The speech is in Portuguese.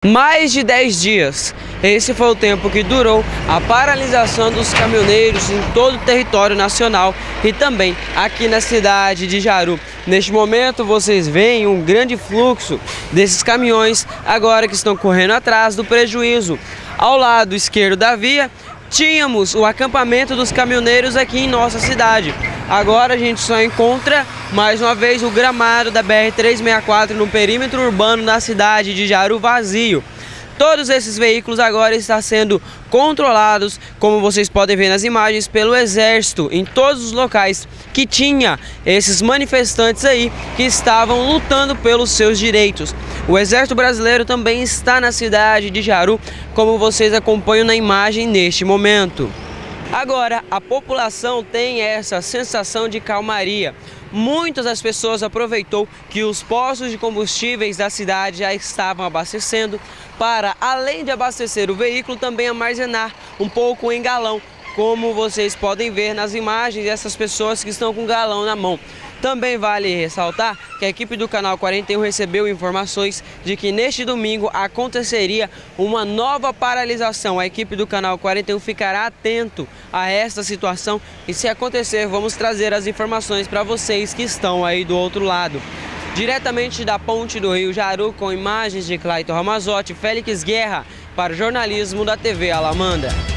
Mais de 10 dias. Esse foi o tempo que durou a paralisação dos caminhoneiros em todo o território nacional e também aqui na cidade de Jaru. Neste momento vocês veem um grande fluxo desses caminhões agora que estão correndo atrás do prejuízo. Ao lado esquerdo da via tínhamos o acampamento dos caminhoneiros aqui em nossa cidade. Agora a gente só encontra mais uma vez o gramado da BR-364 no perímetro urbano da cidade de Jaru vazio. Todos esses veículos agora estão sendo controlados, como vocês podem ver nas imagens, pelo Exército em todos os locais que tinha esses manifestantes aí que estavam lutando pelos seus direitos. O Exército Brasileiro também está na cidade de Jaru, como vocês acompanham na imagem neste momento. Agora, a população tem essa sensação de calmaria. Muitas das pessoas aproveitou que os postos de combustíveis da cidade já estavam abastecendo para, além de abastecer o veículo, também armazenar um pouco em galão, como vocês podem ver nas imagens dessas pessoas que estão com galão na mão. Também vale ressaltar que a equipe do Canal 41 recebeu informações de que neste domingo aconteceria uma nova paralisação. A equipe do Canal 41 ficará atento a esta situação e, se acontecer, vamos trazer as informações para vocês que estão aí do outro lado. Diretamente da ponte do Rio Jaru, com imagens de Clayton Ramazotti, Félix Guerra, para o jornalismo da TV Alamanda.